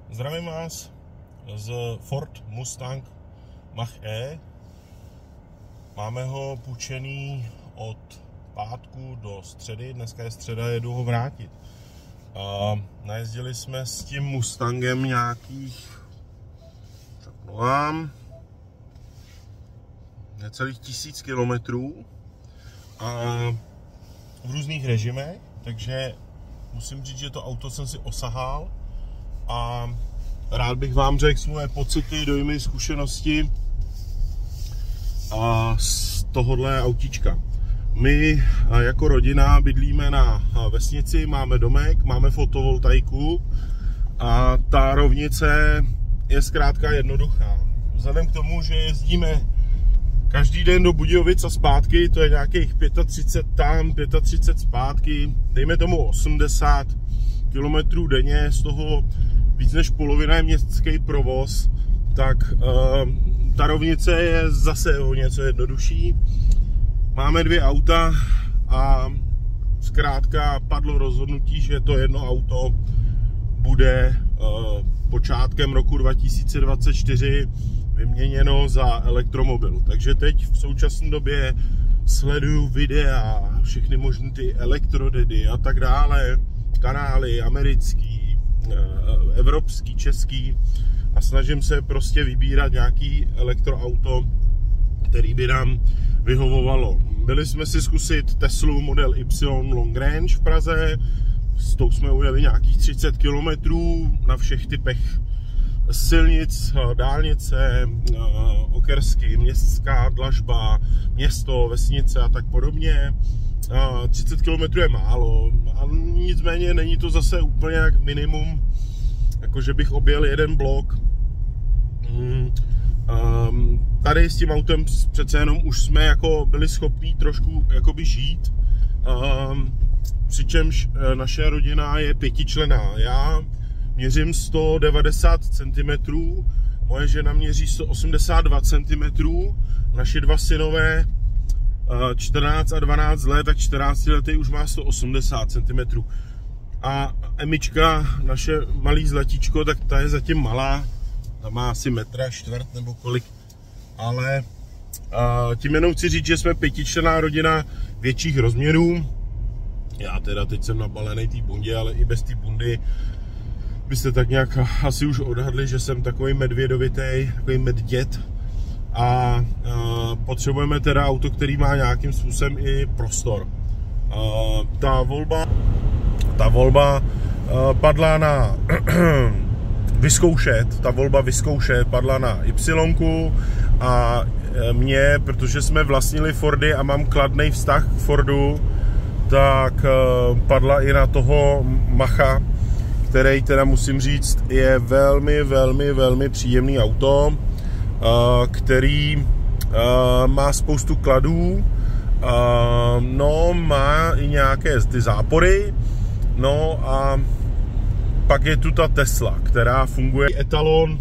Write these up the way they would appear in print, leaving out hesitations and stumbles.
Zdravím vás z Ford Mustang Mach-E. Máme ho půjčený od pátku do středy. Dneska je středa, jedu ho vrátit. Najezdili jsme s tím Mustangem nějakých, řeknu vám, necelých 1000 kilometrů v různých režimech, takže musím říct, že to auto jsem si osahal a rád bych vám řekl svoje pocity, dojmy, zkušenosti z tohohle autíčka. My jako rodina bydlíme na vesnici, máme domek, máme fotovoltaiku a ta rovnice je zkrátka jednoduchá. Vzhledem k tomu, že jezdíme každý den do Budějovic a zpátky, to je nějakých 35 tam, 35 zpátky, dejme tomu 80 km denně, z toho víc než polovina je městský provoz, tak ta rovnice je zase o něco jednodušší. Máme 2 auta a zkrátka padlo rozhodnutí, že to jedno auto bude počátkem roku 2024 vyměněno za elektromobil. Takže teď v současné době sleduju videa, všechny možné ty elektrodedy a tak dále, kanály americký, evropský, český a snažím se prostě vybírat nějaký elektroauto, který by nám vyhovovalo. Byli jsme si zkusit Teslu Model Y Long Range v Praze, s tou jsme ujeli nějakých 30 km na všech typech silnic, dálnice, okrsky, městská dlažba, město, vesnice a tak podobně. 30 km je málo, a nicméně není to zase úplně jak minimum, jako že bych objel jeden blok. Tady s tím autem přece jenom už jsme jako byli schopní trošku jakoby žít, přičemž naše rodina je 5členná. Já měřím 190 cm, moje žena měří 182 cm, naši 2 synové 14 a 12 let, tak 14 letý už má 180 cm. A Emička, naše malý zlatíčko, tak ta je zatím malá, ta má asi 1,25 m nebo kolik, ale tím jenom chci říct, že jsme 5členná rodina větších rozměrů. Já teda teď jsem nabalený té bundě, ale i bez té bundy byste tak nějak asi už odhadli, že jsem takový medvědovitej, takový medděd a potřebujeme teda auto, který má nějakým způsobem i prostor. Ta volba padla na vyzkoušet, padla na Y a mě, protože jsme vlastnili Fordy a mám kladný vztah k Fordu, tak padla i na toho Macha, který teda musím říct je velmi příjemný auto, který má spoustu kladů, no má i nějaké ty zápory, no a pak je tu ta Tesla, která funguje etalon,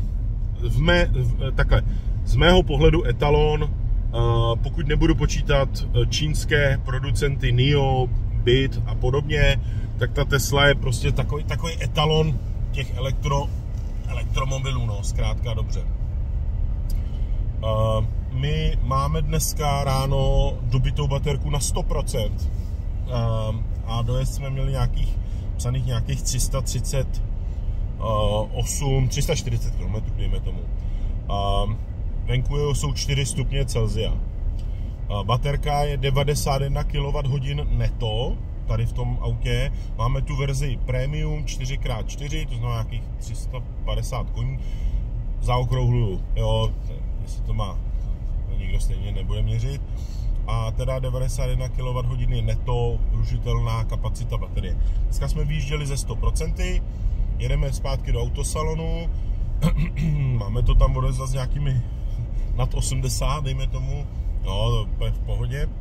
z mého pohledu etalon, pokud nebudu počítat čínské producenty NIO, BYD a podobně, tak ta Tesla je prostě takový etalon těch elektromobilů, no, zkrátka dobře. My máme dneska ráno dobitou baterku na 100% a dojezd jsme měli nějakých 340 km, dejme tomu. Venku jsou 4 stupně Celsia. Baterka je 91 kWh neto, tady v tom autě. Máme tu verzi Premium 4x4, to znamená nějakých 350 koní. Zaokrouhluju, jo, jestli to má, to nikdo stejně nebude měřit. A teda 91 kWh neto rušitelná kapacita baterie. Dneska jsme vyjížděli ze 100%, jedeme zpátky do autosalonu, máme to tam odezvat s nějakými nad 80, dejme tomu, no, to je v pohodě.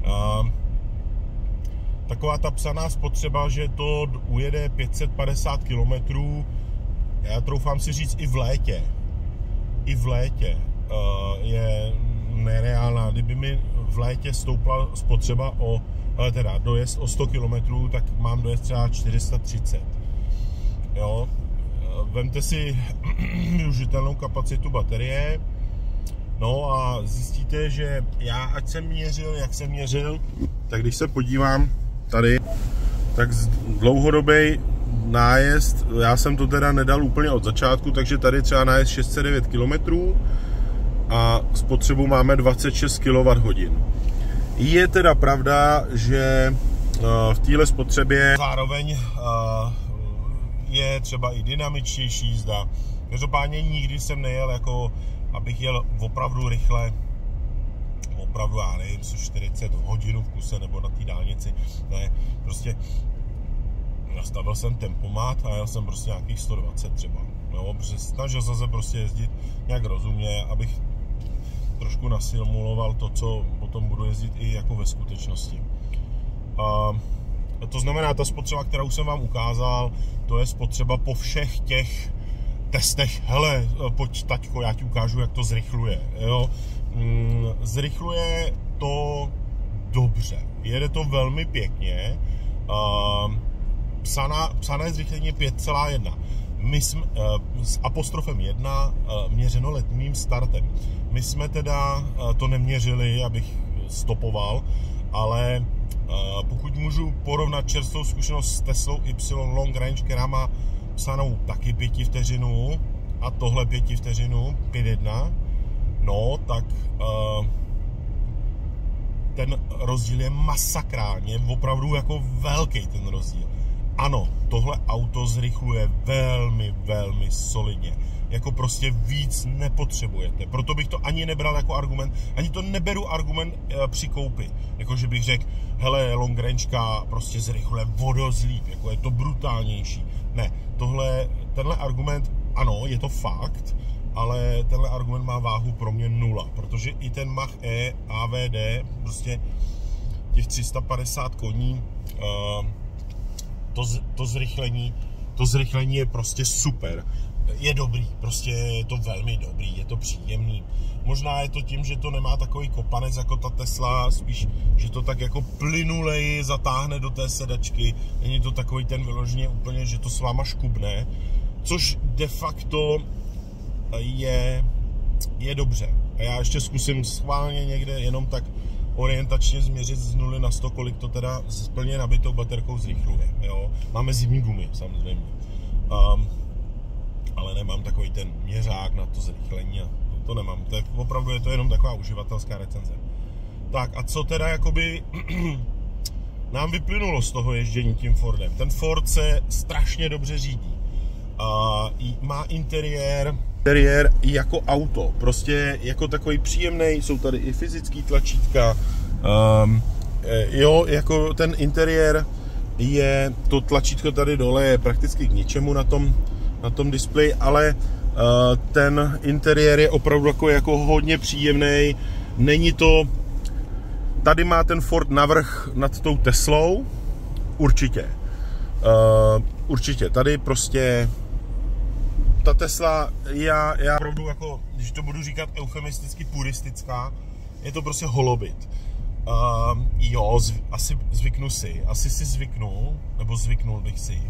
Taková ta psaná spotřeba, že to ujede 550 km, já troufám si říct i v létě je nereálná. Kdyby mi v létě stoupla spotřeba teda dojezd o 100 km, tak mám dojezd třeba 430. Jo? vemte si využitelnou kapacitu baterie, no a zjistíte, že já, ať jsem měřil, jak jsem měřil, tak když se podívám tady, tak dlouhodobý nájezd, já jsem to teda nedal úplně od začátku, takže tady třeba nájezd 609 km a spotřebu máme 26 kWh. Je teda pravda, že v téhle spotřebě zároveň je třeba i dynamičtější jízda. Každopádně nikdy jsem nejel jako, abych jel opravdu rychle, opravdu, já nevím, 40 hodin v kuse nebo na té dálnici. Ne, prostě nastavil jsem tempomat a jel jsem prostě nějakých 120 třeba. No, protože snažil jsem se prostě jezdit nějak rozumně, abych trošku nasimuloval to, co potom budu jezdit i jako ve skutečnosti. To znamená, ta spotřeba, kterou jsem vám ukázal, to je spotřeba po všech těch testech. Hele, pojď taťko, já ti ukážu, jak to zrychluje. Jo? Zrychluje to dobře, jede to velmi pěkně. Psané zrychlení 5,1. My jsme s apostrofem 1 měřeno letním startem. My jsme teda to neměřili, abych stopoval, ale pokud můžu porovnat čerstvou zkušenost s Teslou Y Long Range, která má psanou taky 5 vteřinů a tohle 5 vteřinů, 5,1, no tak ten rozdíl je masakrálně, opravdu jako velký ten rozdíl. Ano, tohle auto zrychluje velmi, velmi solidně. Jako prostě víc nepotřebujete. Proto bych to ani nebral jako argument, ani to neberu argument při koupi. Jako, že bych řekl, hele, Long Rangeka prostě zrychluje vodozlíp, jako je to brutálnější. Ne, tenhle argument, ano, je to fakt, ale tenhle argument má váhu pro mě 0, protože i ten Mach-E AVD, prostě těch 350 koní, to zrychlení je prostě super. Je dobrý, prostě je to velmi dobrý, je to příjemný. Možná je to tím, že to nemá takový kopanec jako ta Tesla, spíš, že to tak jako plynuleji zatáhne do té sedačky. Není to takový ten vyloženě úplně, že to s váma škubne, což de facto je dobře. A já ještě zkusím schválně někde jenom tak orientačně změřit z 0 na 100, kolik to teda s plně nabitou baterkou zrychluje. Jo? Máme zimní gumy, samozřejmě. Ale nemám takový ten měřák na to zrychlení a to nemám. Opravdu je to jenom taková uživatelská recenze. Tak a co teda jakoby nám vyplynulo z toho ježdění tím Fordem? Ten Ford se strašně dobře řídí. Má interiér jako auto, prostě jako takový příjemný, jsou tady i fyzický tlačítka, jo, jako ten interiér je, to tlačítko tady dole je prakticky k ničemu na tom displeji, ale ten interiér je opravdu jako hodně příjemný, není to, tady má ten Ford navrch nad tou Teslou, určitě, tady prostě ta Tesla, já opravdu jako, když to budu říkat eufemisticky puristická, je to prostě holobit. Jo, asi si zvyknu, nebo zvyknul bych si.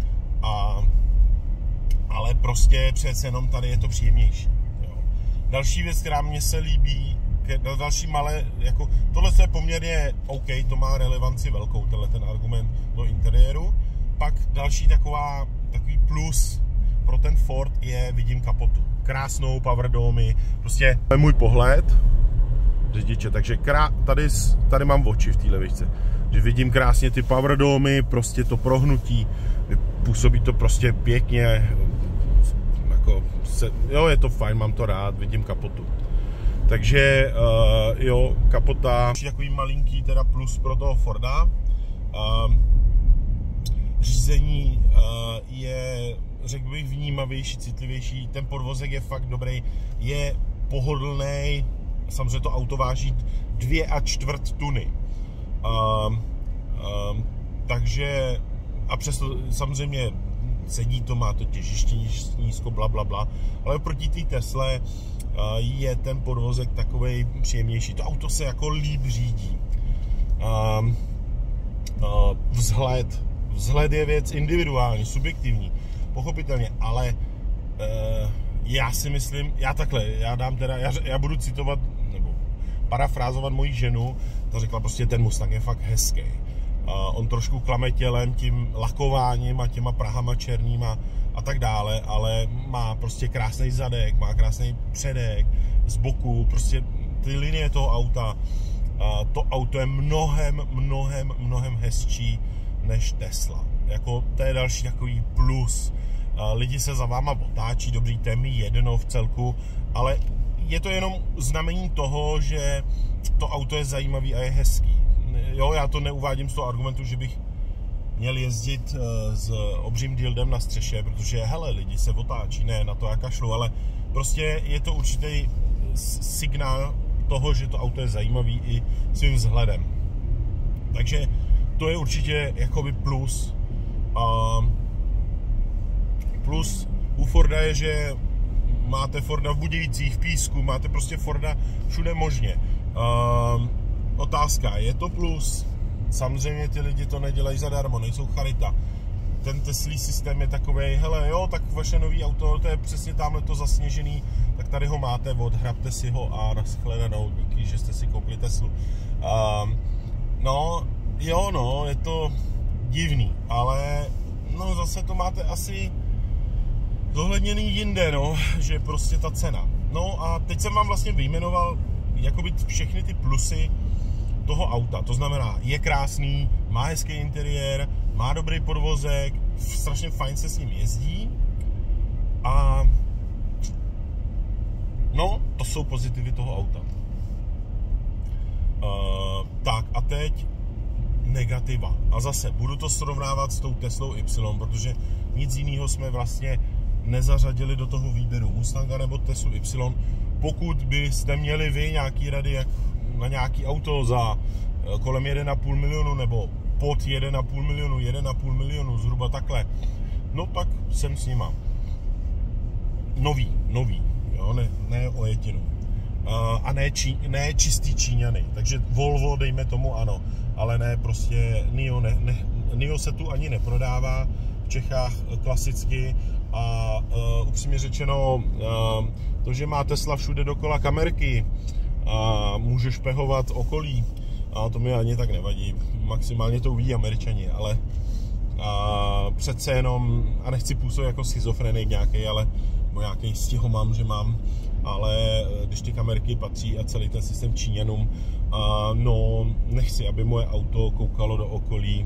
Ale prostě přece jenom tady je to příjemnější. Jo. Další věc, která mně se líbí, další malé, jako tohle je poměrně OK, to má relevanci velkou, tenhle ten argument do interiéru. Pak další takový plus pro ten Ford je, vidím kapotu. Krásnou power domy, prostě to je můj pohled řidiče, takže tady mám oči v téhle výšce, že vidím krásně ty power domy, prostě to prohnutí, působí to prostě pěkně, jako jo, je to fajn, mám to rád, vidím kapotu. Takže jo, kapota, takový malinký teda plus pro toho Forda. Řízení je, řekl bych, vnímavější, citlivější, ten podvozek je fakt dobrý, je pohodlný, samozřejmě to auto váží 2,25 tuny. Takže, a přesto samozřejmě sedí to, má to těžiště nízko, blablabla, ale proti té Tesle je ten podvozek takovej příjemnější. To auto se jako líp řídí. Vzhled je věc individuální, subjektivní, pochopitelně, ale já si myslím, já budu citovat, nebo parafrázovat moji ženu, ta řekla prostě, ten Mustang je fakt hezký. On trošku klame tělem, tím lakováním a těma prahama černýma a tak dále, ale má prostě krásný zadek, má krásný předek, z boku, prostě ty linie toho auta. To auto je mnohem hezčí než Tesla. Jako, to je další takový plus. Lidi se za váma otáčí, dobrý, to je mi jedno v celku, ale je to jenom znamení toho, že to auto je zajímavý a je hezký. Jo, já to neuvádím z toho argumentu, že bych měl jezdit s obřím dildem na střeše, protože hele, lidi se otáčí, ne, na to já kašlu, ale prostě je to určitý signál toho, že to auto je zajímavý i svým vzhledem. Takže to je určitě jakoby plus. Plus u Forda je, že máte Forda v Budějcích, v Písku, máte prostě Forda všude možně. Otázka, je to plus? Samozřejmě ty lidi to nedělají zadarmo, nejsou charita. Ten Teslí systém je takovej, hele jo, tak vaše nový auto, to je přesně tamhle to zasněžený, tak tady ho máte, odhrabte si ho a nashledanou, díky, že jste si koupili Teslu. No, jo no, je to divný, ale no zase to máte asi zohledněný jinde, no, že prostě ta cena. No a teď jsem vám vlastně vyjmenoval jakoby všechny ty plusy toho auta, to znamená, je krásný, má hezký interiér, má dobrý podvozek, strašně fajn se s ním jezdí a no, to jsou pozitivy toho auta. Tak a teď negativa. A zase budu to srovnávat s tou Teslou Y, protože nic jiného jsme vlastně nezařadili do toho výběru Mustanga nebo Teslu Y. Pokud byste měli vy nějaký rady jak na nějaký auto za kolem 1,5 milionu nebo pod 1,5 milionu, zhruba takhle, no tak jsem s nima. Nový, jo, ne ojetinu. A ne čistý Číňany, takže Volvo dejme tomu ano, ale ne prostě NIO se tu ani neprodává v Čechách klasicky a upřímně řečeno to, že má Tesla všude dokola kamerky a může špehovat okolí, a to mi ani tak nevadí, maximálně to uvidí Američani, ale přece jenom, a nechci působit jako schizofrenik nějaký, ale nějaký stího mám, že mám, ale když ty kamerky patří a celý ten systém Číňanům, no nechci, aby moje auto koukalo do okolí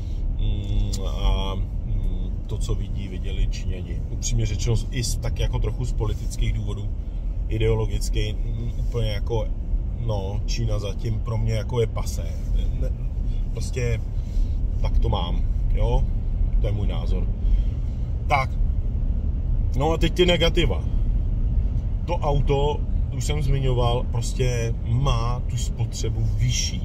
a to, co viděli Číňani. Upřímně řečeno i tak jako trochu z politických důvodů, ideologický, úplně jako, no, Čína zatím pro mě jako je pasé. Prostě tak to mám, jo, to je můj názor. Tak, no a teď ty negativa. To auto, už jsem zmiňoval, prostě má tu spotřebu vyšší.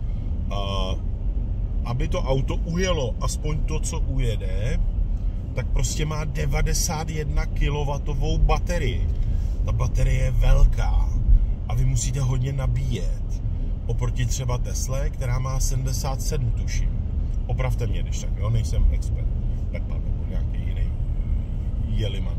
Aby to auto ujelo aspoň to, co ujede, tak prostě má 91 kW baterii. Ta baterie je velká a vy musíte hodně nabíjet. Oproti třeba Tesle, která má 77, tuším. Opravte mě, když tak, jo, nejsem expert. Pepa nebo nějaký jiný jeliman.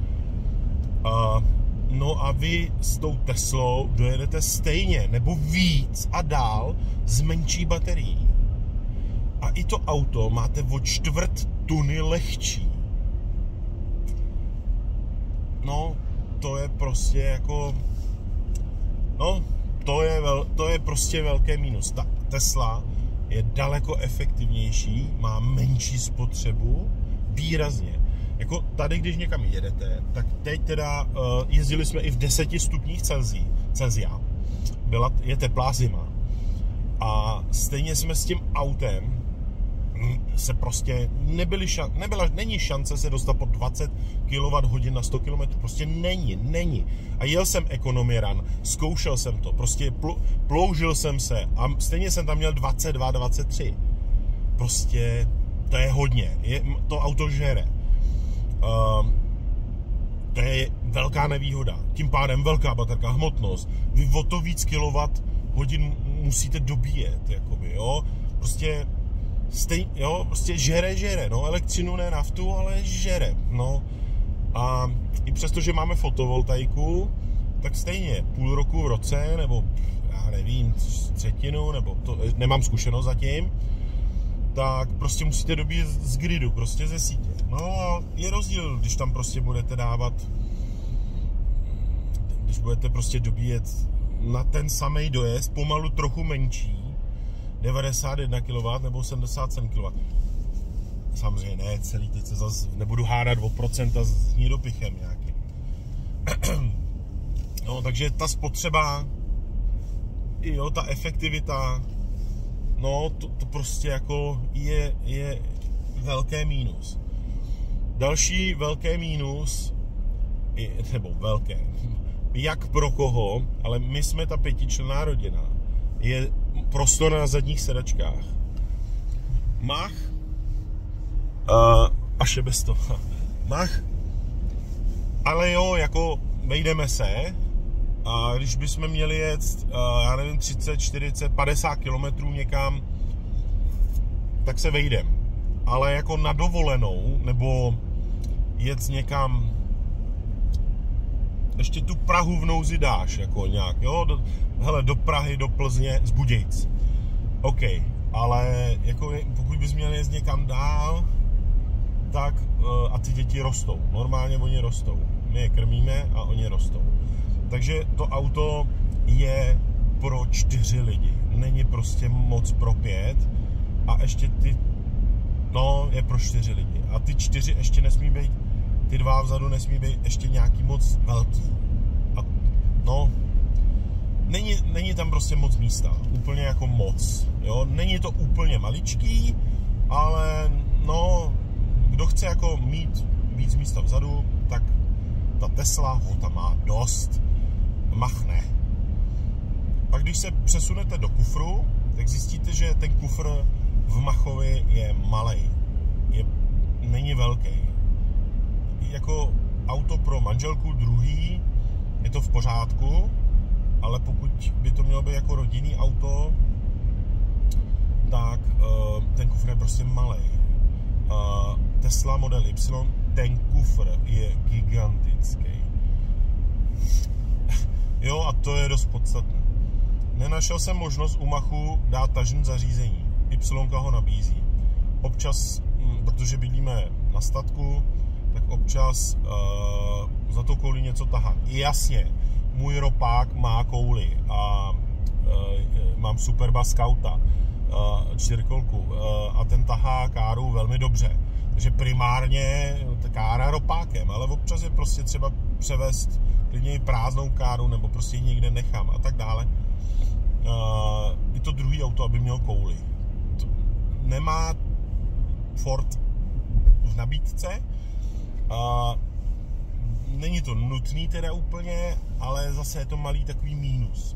No a vy s tou Teslou dojedete stejně, nebo víc a dál s menší baterií. A i to auto máte o 1/4 tuny lehčí. No, to je prostě jako... No, to je prostě velké mínus. Ta Tesla je daleko efektivnější, má menší spotřebu, výrazně. Jako tady, když někam jedete, tak teď teda jezdili jsme i v 10 stupních Celsia. Je teplá zima. A stejně jsme s tím autem se prostě není šance se dostat pod 20 kWh na 100 km. Prostě není. A jel jsem Economy Run, zkoušel jsem to, prostě ploužil jsem se a stejně jsem tam měl 22, 23. Prostě to je hodně. To auto žere. To je velká nevýhoda. Tím pádem velká baterka, hmotnost. Vy o to víc kWh musíte dobíjet, jakoby, jo. Prostě prostě žere, no, elektřinu, ne naftu, ale žere, no. A i přesto, že máme fotovoltaiku, tak stejně půl roku v roce, nebo já nevím, třetinu, nebo to, nemám zkušenost zatím, tak prostě musíte dobíjet z gridu, prostě ze sítě. No a je rozdíl, když tam prostě budete dávat, když budete prostě dobíjet na ten samý dojezd, pomalu trochu menší, 91 kW nebo 77 kW. Samozřejmě ne celý, teď se zase nebudu hádat o procenta s hnídopichem nějakým. No, takže ta spotřeba, jo, ta efektivita, no, to prostě jako je velké mínus. Další velké mínus, nebo velké, jak pro koho, ale my jsme ta 5členná rodina, je prostor na zadních sedačkách. Mach a šebesto. Mach, ale jo, jako vejdeme se a když bychom měli jet, já nevím, 30, 40, 50 kilometrů někam, tak se vejdem. Ale jako na dovolenou, nebo jet někam, ještě tu Prahu v nouzi dáš, jako nějak, jo, hele, do Prahy, do Plzně, z Budějc. OK, ale jako pokud bys měl jet někam dál, tak a ty děti rostou. Normálně oni rostou. My je krmíme a oni rostou. Takže to auto je pro 4 lidi. Není prostě moc pro 5. A ještě ty, no, je pro 4 lidi. A ty 4 ještě nesmí být, ty 2 vzadu nesmí být ještě nějaký moc velký. A no, není tam prostě moc místa. Úplně jako moc. Jo? Není to úplně maličký, ale no, kdo chce jako mít víc místa vzadu, tak ta Tesla ho tam má dost. Mach ne. Pak když se přesunete do kufru, tak zjistíte, že ten kufr v Machovi je malej. Není velký. Jako auto pro manželku druhý je to v pořádku, ale pokud by to mělo být jako rodinný auto, tak ten kufr je prostě malej. Tesla Model Y, ten kufr je gigantický. Jo, a to je dost podstatné. Nenašel jsem možnost u Machu dát tažní zařízení. Y ho nabízí. Občas, protože bydlíme na statku, tak občas za to kouli něco tahá. Jasně, můj ropák má kouli a mám Superba Scouta, 4kolku, a ten tahá káru velmi dobře. Takže primárně kára ropákem, ale občas je prostě třeba převést klidně i prázdnou káru, nebo prostě ji někde nechám a tak dále. I to druhý auto, aby mělo kouli. Nemá Ford v nabídce. Není to nutný teda úplně, ale zase je to malý takový mínus.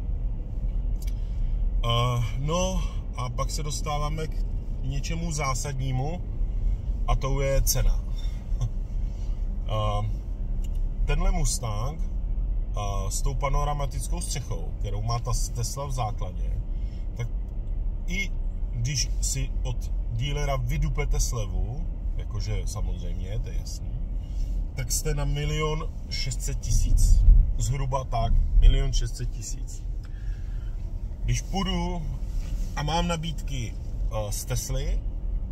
No a pak se dostáváme k něčemu zásadnímu, a to je cena. Tenhle Mustang s tou panoramatickou střechou, kterou má ta Tesla v základě, tak i když si od dílera vydupete slevu, jakože samozřejmě, to je jasný, tak jste na 1 600 000. Zhruba tak, 1 600 000. Když půjdu a mám nabídky z Tesly,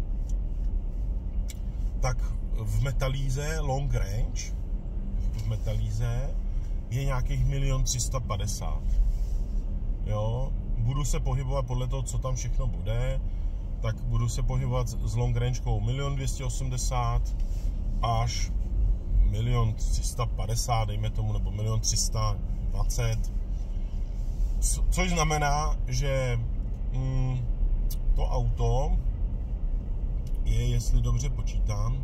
tak v Metalíze Long Range, v Metalíze je nějakých 1 350 000. Jo, budu se pohybovat podle toho, co tam všechno bude, tak budu se pohybovat s Long Rangekou 1 280 000 až 1 350 000, dejme tomu, nebo 1 320 000. Což znamená, že to auto je, jestli dobře počítám,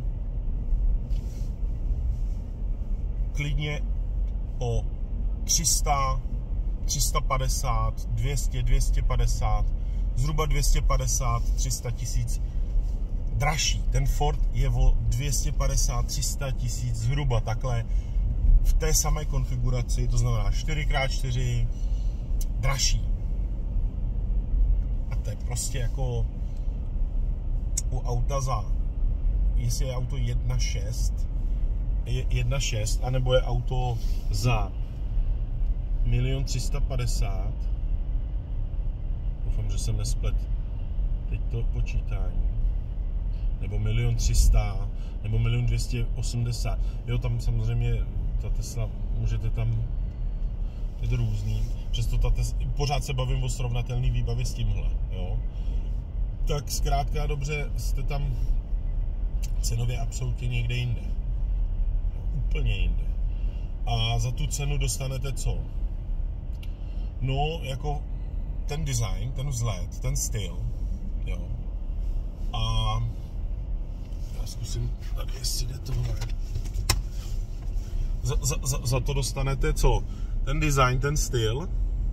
klidně o 300, 350, 200, 250, zhruba 250, 300 000 dražší. Ten Ford je o 250, 300 000 zhruba takhle v té samé konfiguraci, to znamená 4x4 dražší. A to je prostě jako u auta za, jestli je auto 1.6 1.6, anebo je auto za 1 350 000. Doufám, že jsem nesplet teď to počítání. Nebo 1 300 000, nebo 1 280 000. Jo, tam samozřejmě ta Tesla, můžete tam, je to různý. Přesto ta Tesla, pořád se bavím o srovnatelný výbavě s tímhle, jo. Tak zkrátka dobře, jste tam cenově absolutně někde jinde. Úplně jinde. A za tu cenu dostanete co? No, jako ten design, ten vzhled, ten styl, jo. A já zkusím tady, jestli jde tohle. Za to dostanete co? Ten design, ten styl.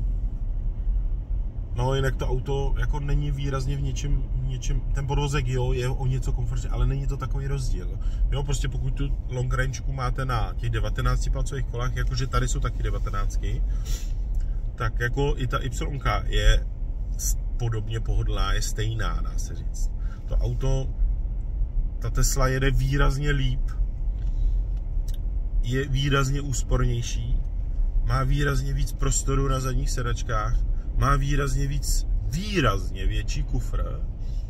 No, jinak to auto jako není výrazně v něčem, ten podvozek jo, je o něco komfortně, ale není to takový rozdíl. Jo, prostě pokud tu long rangeku máte na těch 19 palcových kolách, jakože tady jsou taky 19, tak jako i ta Y je podobně pohodlná, je stejná, dá se říct. To auto, ta Tesla jede výrazně líp, je výrazně úspornější, má výrazně víc prostoru na zadních sedačkách, má výrazně větší kufr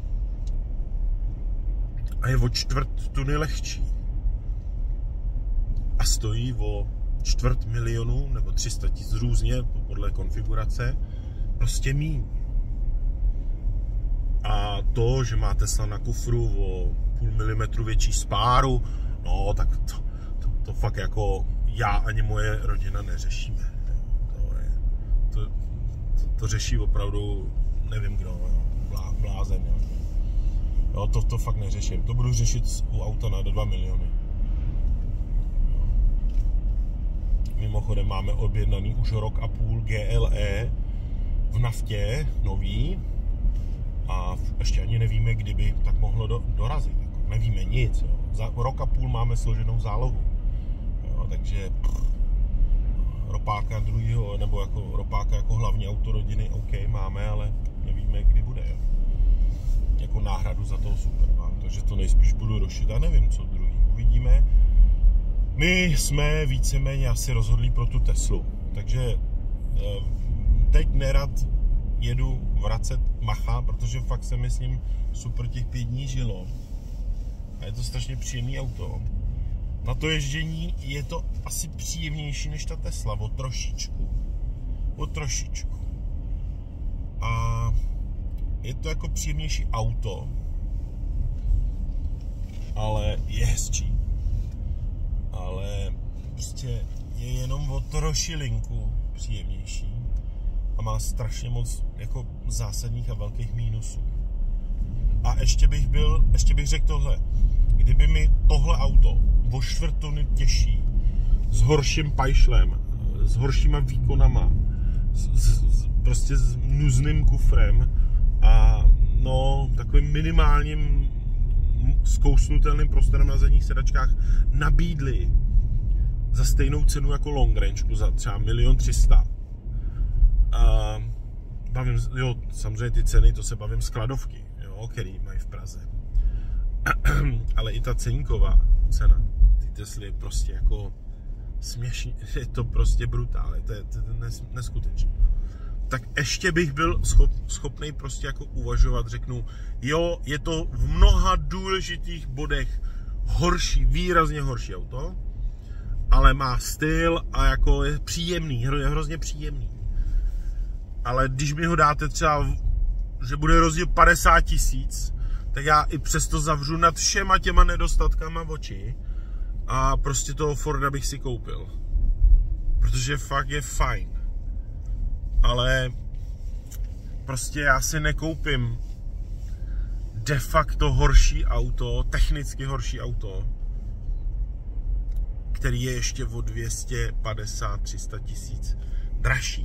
a je o 1/4 tuny lehčí. A stojí o 250 000 nebo 300 000 různě, podle konfigurace, prostě míň. A to, že má Tesla na kufru o 0,5 milimetru větší spáru, no tak to fakt jako já ani moje rodina neřešíme. To řeší opravdu, nevím kdo, blázen. Jo, to fakt neřeším. To budu řešit u auta na 2 miliony. Jo. Mimochodem máme objednaný už 1,5 roku GLE v naftě, nový. A ještě ani nevíme, kdyby tak mohlo dorazit. Jako, nevíme nic. Jo. Za 1,5 roku máme složenou zálohu. Jo, takže ropáka druhýho, nebo jako ropáka jako hlavní auto rodiny, OK, máme, ale nevíme, kdy bude. Jo. Jako náhradu za toho Superman, takže to nejspíš budu rušit a nevím, co druhý. Uvidíme. My jsme víceméně asi rozhodli pro tu Teslu, takže teď nerad jedu vracet Macha, protože fakt se mi s ním super těch 5 dní žilo. A je to strašně příjemný auto. Na to ježdění je to asi příjemnější než ta Tesla, o trošičku. A je to jako příjemnější auto, ale je hezčí. Ale prostě je jenom o trošilinku příjemnější a má strašně moc jako zásadních a velkých mínusů. A ještě bych řekl tohle. Kdyby mi tohle auto o 1/4 tuny těžší, s horším pajšlem, s horšíma výkonama, prostě s nuzným kufrem a no takovým minimálním zkousnutelným prostorem na zadních sedačkách nabídli za stejnou cenu jako long range, za třeba 1 300 000. Jo, samozřejmě ty ceny, to se bavím skladovky, jo, který mají v Praze. Ale i ta ceníková cena, ty Tesly je prostě jako směšný, je to prostě brutál, to je neskutečné. Tak ještě bych byl schopný prostě jako uvažovat, řeknu, jo, je to v mnoha důležitých bodech horší, výrazně horší auto, ale má styl a jako je příjemný, je hrozně příjemný. Ale když mi ho dáte třeba, že bude rozdíl 50 000, tak já i přesto zavřu nad všema těma nedostatkama oči a prostě toho Forda bych si koupil. Protože fakt je fajn. Ale prostě já si nekoupím de facto horší auto, technicky horší auto, který je ještě o 250-300 000 dražší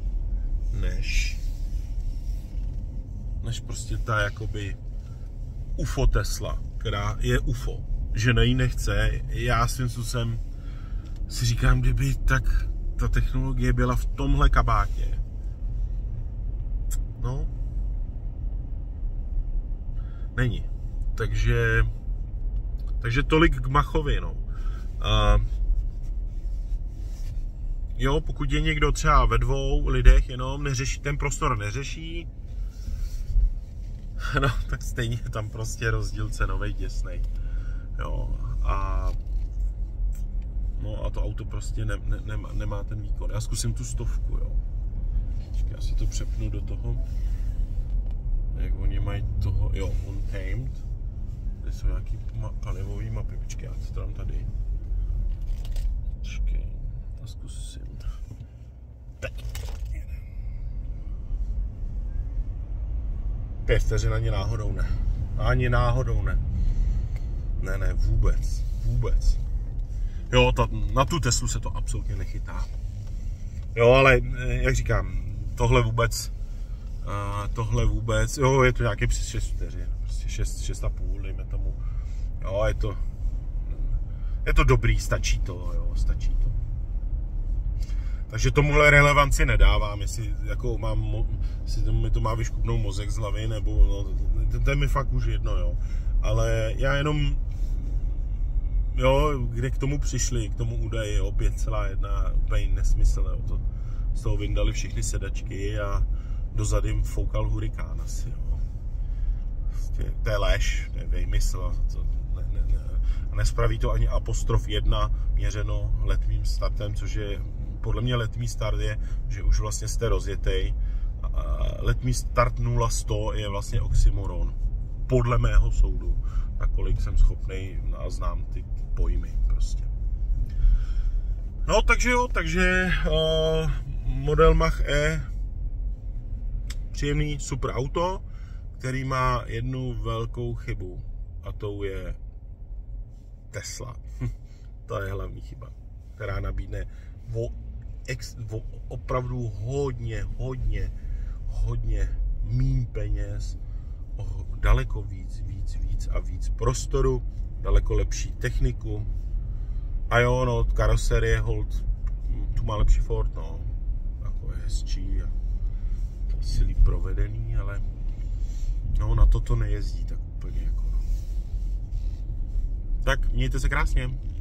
než prostě ta jakoby UFO Tesla, která je UFO, že na ní nechce. Já svým způsobem si říkám, kdyby tak ta technologie byla v tomhle kabátě. No, není. Takže tolik k Machovi, no. Jo, pokud je někdo třeba ve 2 lidech jenom, neřeší, ten prostor neřeší, no, tak stejně tam prostě rozdíl cenovej děsnej. Jo, no a to auto prostě nemá ten výkon. Já zkusím tu 100, jo. Já si to přepnu do toho, jak oni mají toho, jo, Untamed. Tady jsou nějaký palivový mapy, počkej, já to dám tady. Počkej, to zkusím. Teď. 5 vteřin ani náhodou ne. Ani náhodou ne. Ne, vůbec. Jo, na tu Teslu se to absolutně nechytá. Jo, ale jak říkám, tohle vůbec, jo, je to nějaké přes 6 vteřin, prostě 6,5, dejme tomu. Jo, je to dobrý, stačí to. Takže tomuhle relevanci nedávám, jestli jako jestli mi to má vyškupnout mozek z hlavy, nebo no, to je mi fakt už jedno, jo. Ale já jenom, jo, kde k tomu přišli, k tomu údaji, jo, 5,1, úplně nesmysl, jo, to z toho vyndali všechny sedačky a dozad jim foukal hurikán asi, jo. Prostě, to je lež, to je výmysl, a nespraví to ani apostrof 1 měřeno letmým startem, což je, podle mě letmý start je, že už vlastně jste rozjetej. Letmý start 0-100 je vlastně oxymoron, podle mého soudu, nakolik jsem schopnej a znám ty pojmy prostě. No takže model Mach-E, příjemný super auto, který má jednu velkou chybu, a to je Tesla. To je hlavní chyba, která nabídne opravdu hodně míň peněz, daleko víc prostoru, daleko lepší techniku. A jo, no, karoserie hold, tu má lepší Ford, no, jako je hezčí a to asi líp provedený, ale no, na to nejezdí tak úplně jako, no. Tak mějte se krásně.